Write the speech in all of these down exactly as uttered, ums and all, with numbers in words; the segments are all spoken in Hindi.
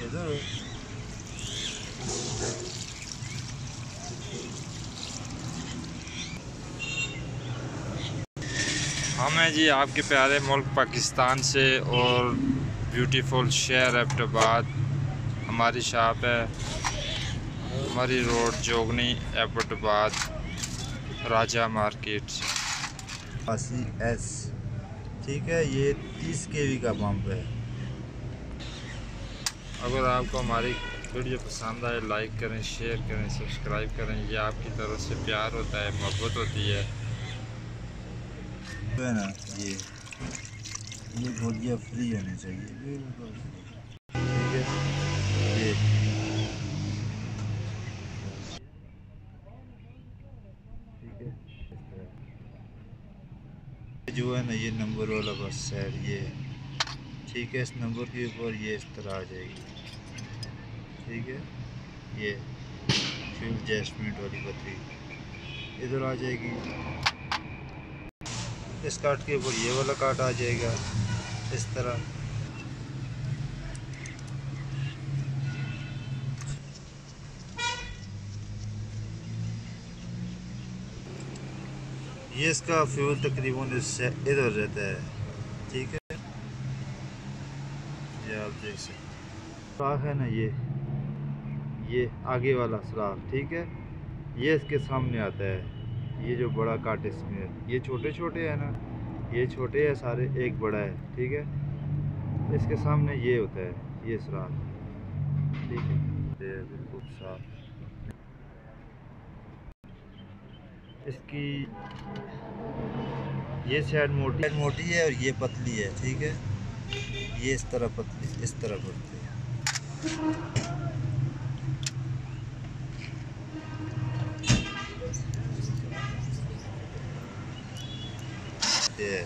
इधर हम हैं जी आपके प्यारे मुल्क पाकिस्तान से और ब्यूटीफुल शहर एबटाबाद। हमारी शॉप है हमारी रोड जोगनी एबटाबाद राजा मार्केट। अस्सी एस ठीक है, ये तीस के वी का पंप है। अगर आपको हमारी वीडियो पसंद आए लाइक करें, शेयर करें, सब्सक्राइब करें। ये आपकी तरफ से प्यार होता है, मोहब्बत होती है। है ना, ये ये गोलियाँ फ्री होनी चाहिए बिल्कुल। ठीक है, ये ठीक है, जो है ना ये नंबर वाला बस साइड ये ठीक है। इस नंबर के ऊपर ये इस तरह आ जाएगी। ठीक है, ये फ्यूल जैस्मिन वाली पत्ती इधर आ जाएगी। इस काट के ऊपर ये वाला काट आ जाएगा इस तरह। ये इसका फ्यूल तकरीबन इससे इधर रहता है। ठीक है, ये आप देख सकते सुराख है ना, ये ये आगे वाला सुराख। ठीक है, ये इसके सामने आता है। ये जो बड़ा काट इसमें, ये छोटे छोटे है ना, ये छोटे है सारे, एक बड़ा है। ठीक है, इसके सामने ये होता है ये सुराख। ठीक है, ये बिल्कुल साफ। इसकी ये साइड मोटी मोटी है और ये पतली है। ठीक है, ये इस तरह पतली इस तरह पड़ती है। ये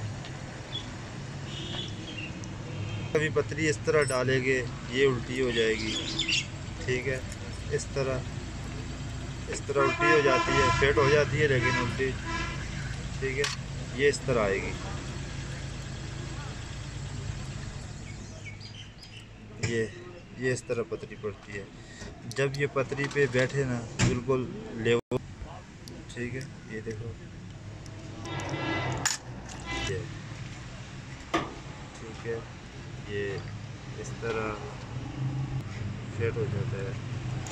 कभी पतली इस तरह डालेंगे ये उल्टी हो जाएगी। ठीक है, इस तरह इस तरह उल्टी हो जाती है, फिट हो जाती है लेकिन उल्टी। ठीक है, ये इस तरह आएगी। ये ये इस तरह पतरी पड़ती है। जब ये पतरी पे बैठे ना बिल्कुल लेवल। ठीक है, ये देखो ये ठीक है, ये इस तरह फिट हो जाता है।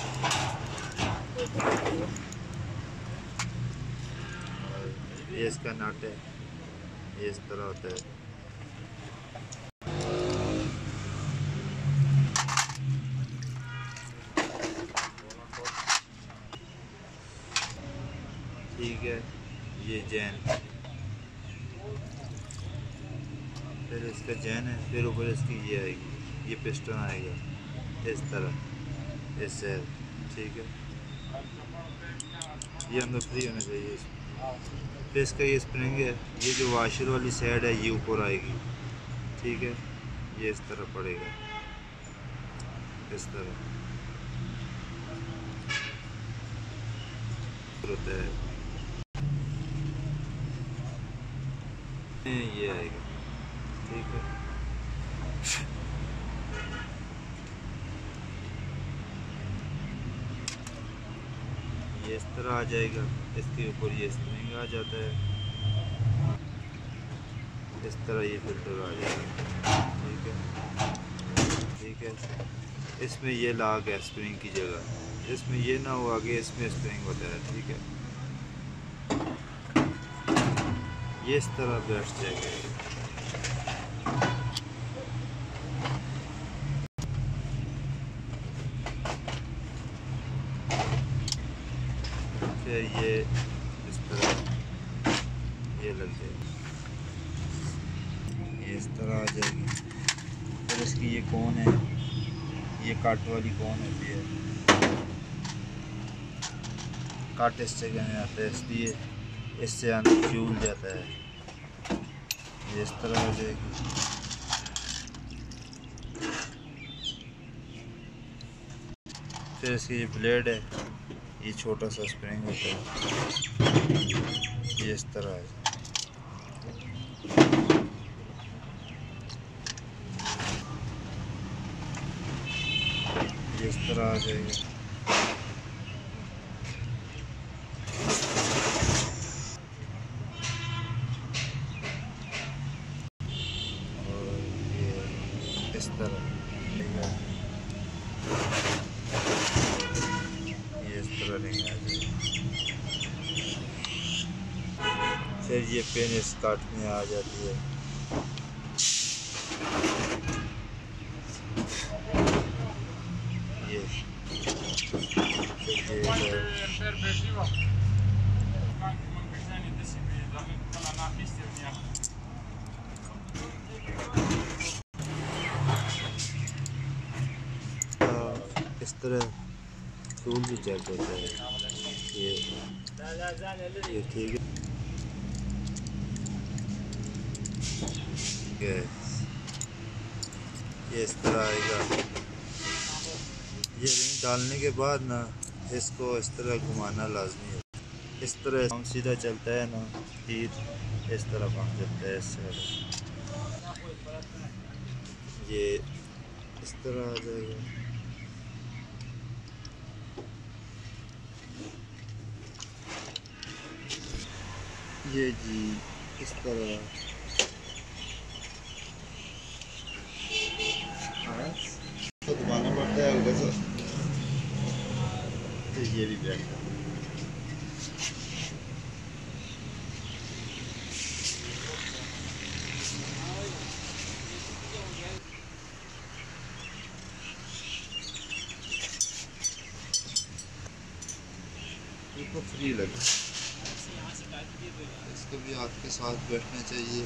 और ये इसका नट है, ये इस तरह होता है। ठीक है, ये जैन, फिर इसका जैन है, फिर ऊपर इसकी ये आएगी, ये पिस्टन आएगा इस तरह इससे। ठीक है, ये अंदर फ्री होना चाहिए इसमें। फिर इसका ये स्प्रिंग है, ये जो वाशर वाली साइड है ये ऊपर आएगी। ठीक है, ये इस तरह पड़ेगा इस तरह होता है। ये आएगा। ठीक है, ये इस तरह आ जाएगा। इसके ऊपर ये स्प्रिंग आ जाता है, इस तरह ये फिल्टर आ जाएगा। ठीक है, ठीक है, इसमें ये लाग है स्प्रिंग की जगह, इसमें ये ना हो आगे, इसमें स्प्रिंग होता है। ठीक है, ये इस तरह बैठ जाएगा। फिर ये इस तरह ये लग जाएगी, ये इस तरह आ जाएगी। फिर इसकी ये कौन है, ये काट वाली कौन होती है, काट इससे कहने आता है, इसलिए इससे अंदर फ्यूल जाता है। ये इस तरह हो जाएगी। फिर इसकी ये ब्लेड है, ये छोटा सा स्प्रिंग होता है, ये इस तरह है। तरह आ जाएगा। और ये इस तरह ये इस तरह नहीं आ जाएगा। फिर ये पेन इस काट में आ जाती है। ये फिर ये इस तरह टूल भी चेक होता है। ये ये ठीक है। ये ये इस तरह आएगा। ये रिंग डालने के बाद ना इसको इस तरह घुमाना लाजमी है। इस तरह हम सीधा चलता है ना, तीर इस तरह भाग जाता है इससे। ये इस तरह आ जाएगा। ये जी इस तरह तो घुमाना पड़ता है उधर से। तो ये भी बैठ इसको फ्री लगे। इसको भी हाथ के साथ बैठना चाहिए।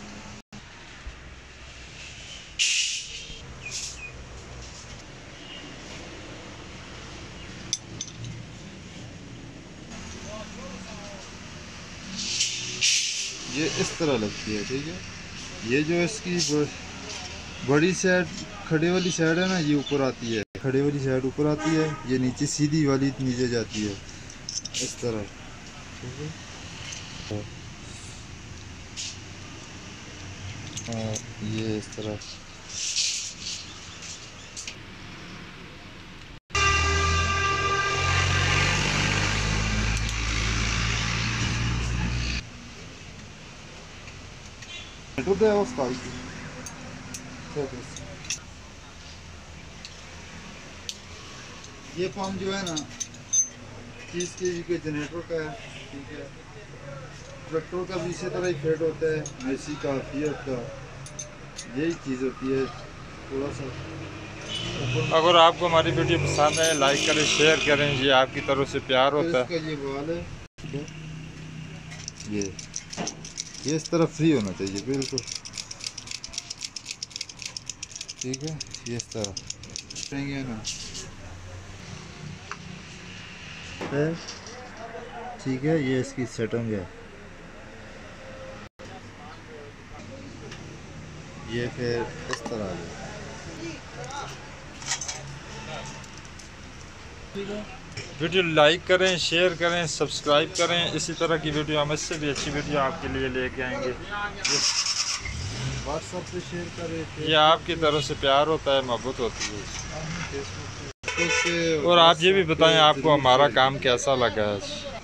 ये इस तरह लगती है, ठीक है। ये जो इसकी बड़ी साइड खड़े वाली साइड है ना, ये ऊपर आती है। खड़े वाली साइड ऊपर आती है, ये नीचे सीधी वाली नीचे जाती है इस तरह, ठीक है। हाँ, ये इस तरह ये पंप जो है ना तीस के जी के जनरेटर का है, ठीक है। ट्रैक्टर का भी इसी तरह ही फेट होता है, मेसी का, फिएट का, यही चीज़ होती है। थोड़ा सा अगर आपको हमारी वीडियो पसंद है लाइक करें, शेयर करें, ये आपकी तरफ से प्यार होता है। इसका ये बवाल है, ये ये इस तरह फ्री होना चाहिए बिल्कुल, ठीक है। ये इस तरह करेंगे ना, ठीक है। ये इसकी सेटिंग है। ये फिर इस तरह है, ठीक है। वीडियो लाइक करें, शेयर करें, सब्सक्राइब करें। इसी तरह की वीडियो हम इससे भी अच्छी वीडियो आपके लिए लेके आएंगे। व्हाट्सएप पे शेयर करें। ये आपकी तरफ से प्यार होता है, मोहब्बत होती है। फेसबुक पे और आप ये भी बताएं आपको हमारा काम कैसा लगा है।